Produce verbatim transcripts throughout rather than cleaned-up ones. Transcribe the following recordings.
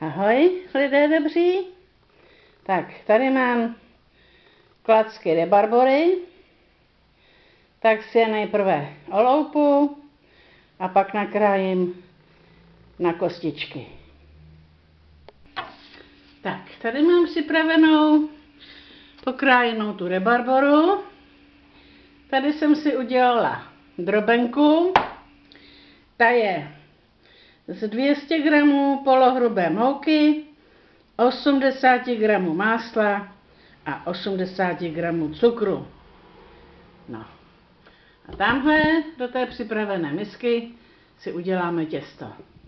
Ahoj, lidé dobří. Tak, tady mám klacky rebarbory. Tak si je nejprve oloupu a pak nakrájím na kostičky. Tak, tady mám připravenou pokrájenou tu rebarboru. Tady jsem si udělala drobenku. Ta je z dvě stě gramů polohrubé mouky, osmdesát gramů másla a osmdesát gramů cukru. No. A tamhle do té připravené misky si uděláme těsto.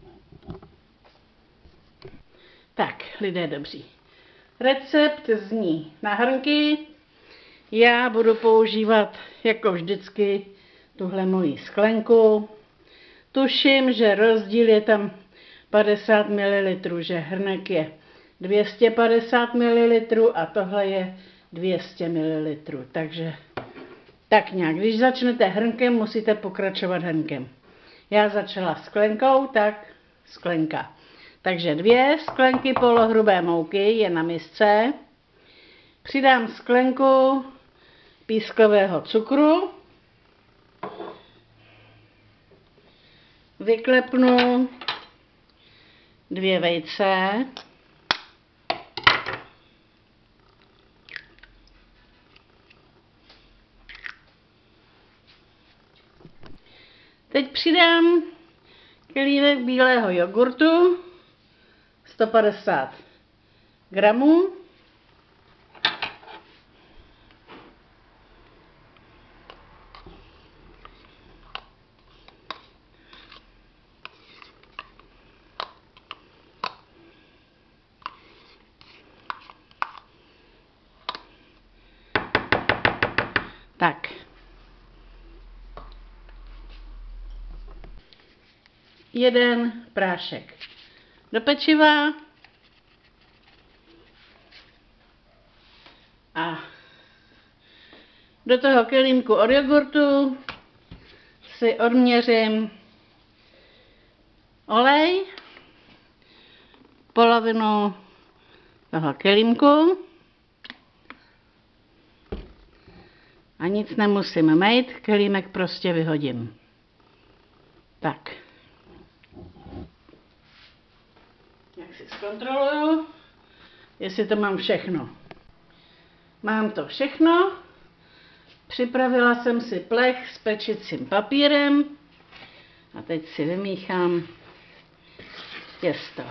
Tak, lidé dobří. Recept zní na hrnky. Já budu používat jako vždycky tuhle moji sklenku. Tuším, že rozdíl je tam padesát mililitrů, že hrnek je dvě stě padesát mililitrů a tohle je dvě stě mililitrů. Takže tak nějak, když začnete hrnkem, musíte pokračovat hrnkem. Já začala sklenkou, tak sklenka. Takže dvě sklenky polohrubé mouky je na misce. Přidám sklenku pískového cukru. Vyklepnu dvě vejce. Teď přidám kelímek bílého jogurtu, sto padesát gramů. Tak. Jeden prášek do pečiva a do toho kelímku od jogurtu si odměřím olej, polovinu toho kelímku a nic nemusím mejt, kelímek prostě vyhodím. Tak. Jak si zkontroluju, jestli to mám všechno. Mám to všechno. Připravila jsem si plech s pečicím papírem a teď si vymíchám těsto.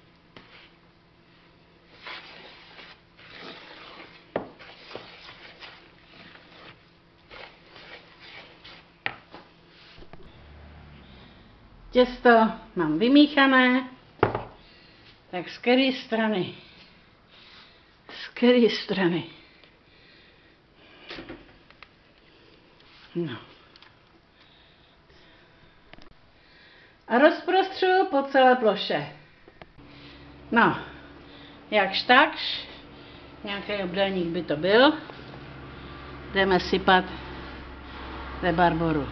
Těsto mám vymíchané, tak z které strany? Z které strany? No. A rozprostřu po celé ploše. No, jakž takž, nějaký obdélník by to byl, jdeme sypat rebarboru.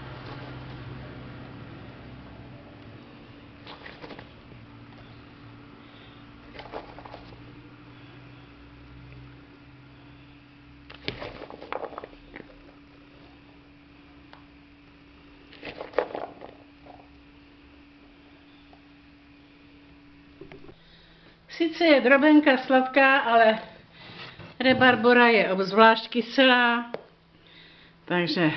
Sice je drobenka sladká, ale rebarbora je obzvlášť kyselá, takže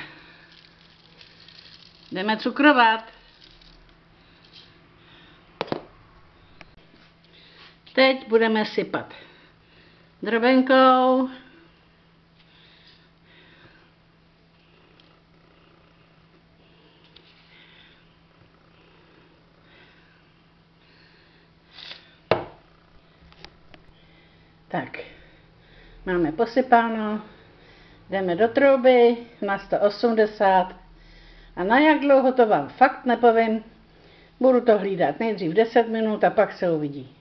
jdeme cukrovat. Teď budeme sypat drobenkou. Tak, máme posypáno, jdeme do trouby na sto osmdesát a na jak dlouho to vám fakt nepovím, budu to hlídat nejdřív deset minut a pak se uvidí.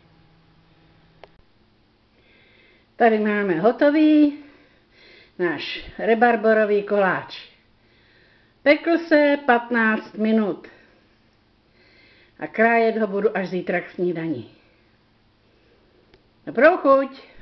Tady máme hotový náš rebarborový koláč. Pekl se patnáct minut a krájet ho budu až zítra k snídani. Dobrou chuť!